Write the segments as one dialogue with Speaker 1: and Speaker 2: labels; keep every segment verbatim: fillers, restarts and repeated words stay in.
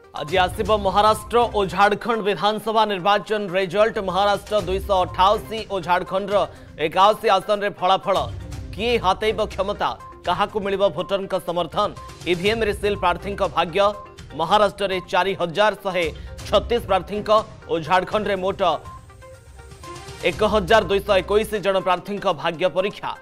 Speaker 1: आज आसिब महाराष्ट्र और झारखंड विधानसभा निर्वाचन रिजल्ट। महाराष्ट्र दुईश अठाशी और झारखंड एकाशी आसन में फलाफल किए हातेब क्षमता क्या मिल भोटर समर्थन ईवीएम रिसिल प्रार्थी भाग्य। महाराष्ट्र में चार हजार शहे छत्तीस प्रार्थी और झारखंड में मोट एक हजार दुईश एक जन प्रार्थी भाग्य परीक्षा।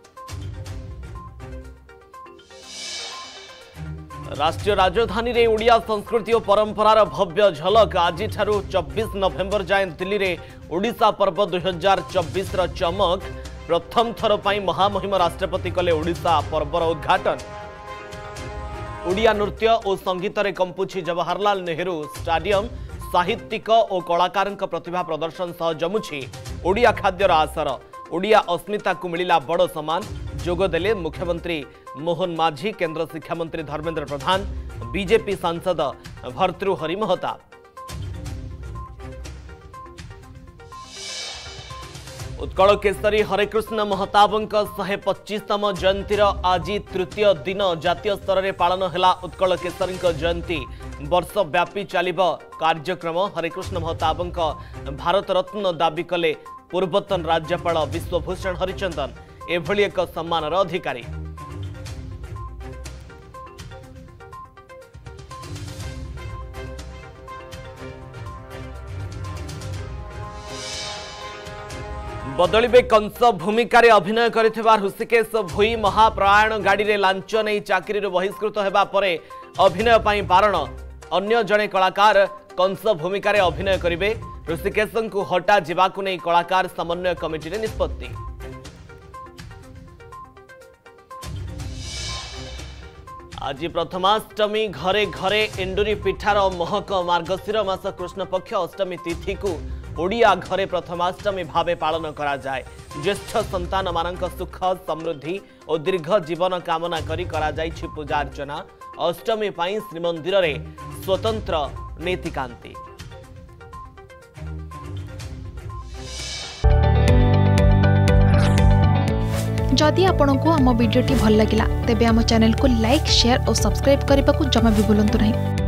Speaker 1: राष्ट्रीय राजधानी रे ओडिया संस्कृति और परंपरार भव्य झलक। आज चौबीस नवेम्बर जाए दिल्ली रे ओडिशा पर्व दुई हजार चौबीस चमक। प्रथम थर पर महामहिम राष्ट्रपति कले ओडिशा पर्वर उद्घाटन। ओडिया नृत्य और संगीत रे कंपुछि जवाहरलाल नेहरू स्टाडियम। साहित्यिक और कलाकार प्रतिभा प्रदर्शन सह जमुछि ओडिया खाद्यर आसर। ओडिया अस्मिता को मिला बड़ सम्मान। जोगदेले मुख्यमंत्री मोहन माझी, केंद्र शिक्षा मंत्री धर्मेंद्र प्रधान, बीजेपी सांसद भर्तृहरि महताब। उत्कल केसरी हरेकृष्ण महताबंक शहे पच्चीसतम जयंतीर आज तृतीय दिन जातीय स्तर में पालन है। उत्कल केसरी जयंती वर्ष व्यापी चलिब कार्यक्रम। हरेकृष्ण महताबंक भारत रत्न दाबी कले पूर्वतन राज्यपाल विश्वभूषण हरिचंदन। एभली एक सम्मानर अधिकारी। बदलिबे कंस भूमिका अभिनय करिथिबा ऋषिकेश भोई। महाप्रयाण गाड़ी रे लांच नहीं चाकरी बहिष्कृत हेबा परे अभिनय पाई बारण। अन्य जड़े कलाकार कंस भूमिका अभिनय करिवे। ऋषिकेश को हटा जिबाकु नहीं कलाकार समन्वय कमिटी निष्पत्ति। आज प्रथमाष्टमी घरे घरे एंडुरी पिठार महक। मार्गशीर मास कृष्ण पक्ष अष्टमी तिथि को ओडिया घरे प्रथमाष्टमी भावे पालन करा जाए। ज्येष्ठ संतान मानक सुख समृद्धि और दीर्घ जीवन कामना करी करा जाइछि पूजा अर्चना। अष्टमी पाई श्रीमंदिर रे स्वतंत्र नीतिकांति।
Speaker 2: जदि आपंक आम भिडी भल लगा तेब आम चैनल को लाइक शेयर और सब्सक्राइब करने को जमा भी भूलु नहीं।